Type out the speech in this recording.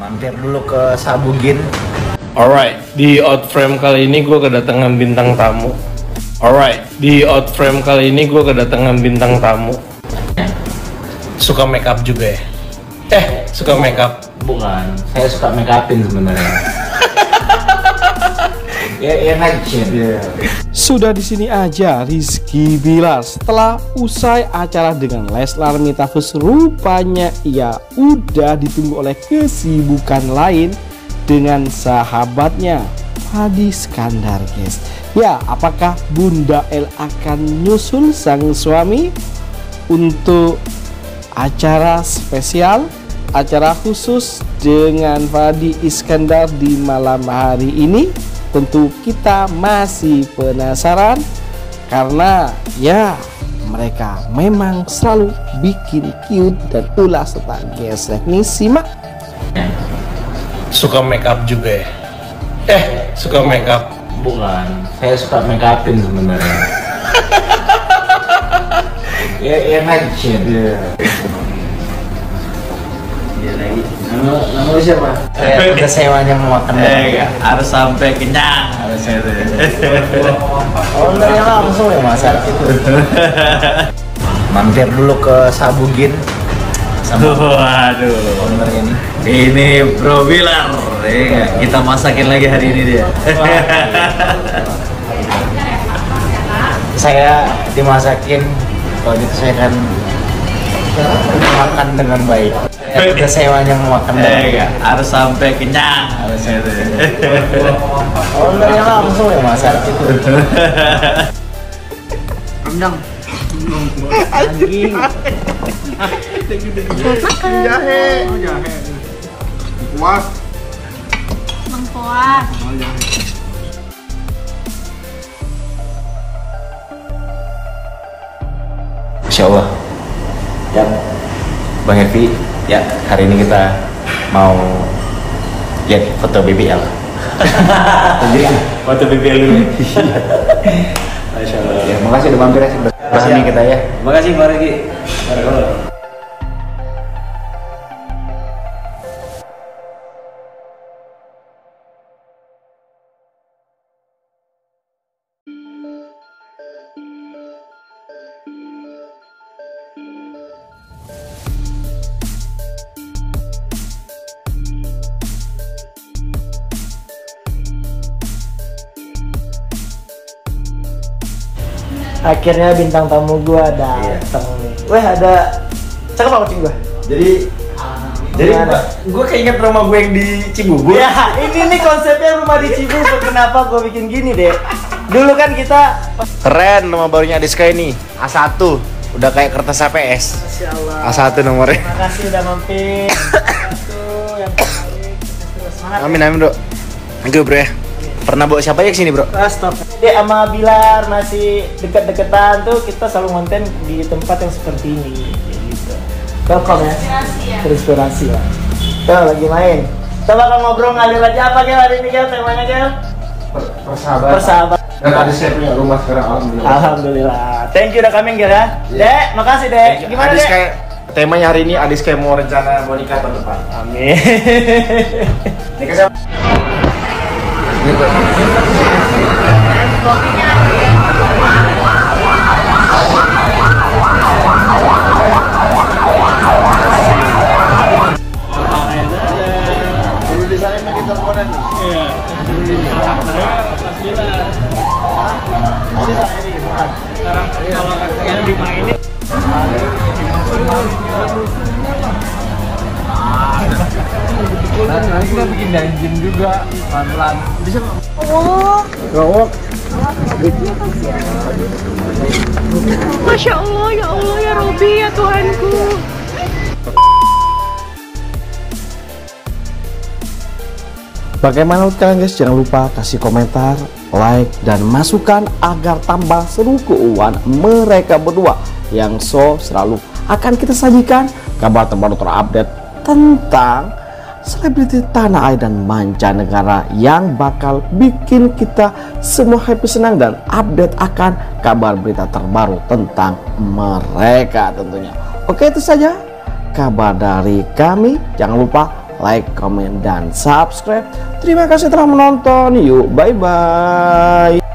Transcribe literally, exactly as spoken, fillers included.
Mampir dulu ke Sabugin. Alright, di Outframe kali ini gue kedatangan bintang tamu. Alright, di Outframe kali ini gue kedatangan bintang tamu. Suka make up juga ya? Eh, suka make up? Bukan, saya suka make upin sebenarnya. Ya, ya aja. Yeah. Sudah di sini aja Rizky Bilar setelah usai acara dengan Leslar Metaverse, rupanya ia udah ditunggu oleh kesibukan lain dengan sahabatnya Fadi Iskandar, guys. Ya, apakah Bunda El akan nyusul sang suami untuk acara spesial, acara khusus dengan Fadi Iskandar di malam hari ini? Tentu kita masih penasaran karena ya mereka memang selalu bikin cute dan ulah serta gesrek. Nih simak. Suka make up juga ya? Eh, suka make up? Bukan, saya suka make upin sebenarnya. Ya, ya aja. Yeah. Nama, nama siapa? Saya udah sewanya mau makan. Eh, harus sampai kenyang harusnya itu. Oh, enggak ya, langsung ya masak itu. Mampir dulu ke Sabugin. Waduh, owner ini. Ini Bro Bilar. Eh, kita masakin lagi hari ini dia. Saya dimasakin, kalau gitu saya kan makan dengan baik. Ya, udah sewanya mau makan. Eh, harus sampai kenyang harusnya itu. Oh, enggak ya, langsung ya masak itu. Rendang. Anjing. Jahe. Jahe. Puas. Mengkuas. Insya Allah. Ya, Bang Evi, ya hari ini kita mau lihat foto B B L. Foto B B L dulu. Masya Allah. Ya, makasih udah mampir ya, bersama kita ya. Makasih Pak Regi. Akhirnya bintang tamu gua dateng nih. Weh, ada cakep apa kucing gua? Jadi, jadi gue keinget rumah gue yang di Cibubur. Ya, ini nih konsepnya rumah di Cibubur. Kenapa gua bikin gini deh? Dulu kan kita keren nama barunya Adiska ini, A satu. Udah kayak kertas A P S. Masya Allah. A satu nomornya. Terima kasih udah mampir. Satu yang terbaik. Semangat. Amin amin bro. Thank you bro ya. Pernah bawa siapa aja kesini bro? Ah, stop. Dek sama Bilar masih deket-deketan tuh, kita selalu konten di tempat yang seperti ini. Kayak gitu. Welcome ya. Inspirasi ya. Terinspirasi lah. Tuh lagi main. Kita bakal ngobrol ngalir aja apa Gel hari ini Gel? Temanya Gel? Persahabatan. Persahabatan. Dan tadi saya punya rumah sekarang alhamdulillah. Alhamdulillah. Thank you udah coming Gel ya. Dek, makasih Dek. Gimana Adis Dek? kayak temanya hari ini Adis kayak mau rencana mau nikah tahun depan. Amin. Nikah siapa? Gitu. Dulu di sana makin teleponan. Iya. Sekarang kalau yang dimainin Nanti kita bikin dungeon juga pelan-pelan. Bisa nggak? Oh, Gawok. Masya Allah, ya Allah, ya Robi, ya Tuhanku. Bagaimana menurut kalian guys? Jangan lupa kasih komentar, like, dan masukan agar tambah seru keuangan mereka berdua yang so selalu akan kita sajikan kabar terbaru terupdate tentang selebriti tanah air dan mancanegara yang bakal bikin kita semua happy, senang, dan update akan kabar berita terbaru tentang mereka tentunya. Oke, itu saja kabar dari kami. Jangan lupa like, comment, dan subscribe. Terima kasih telah menonton. Yuk, bye-bye.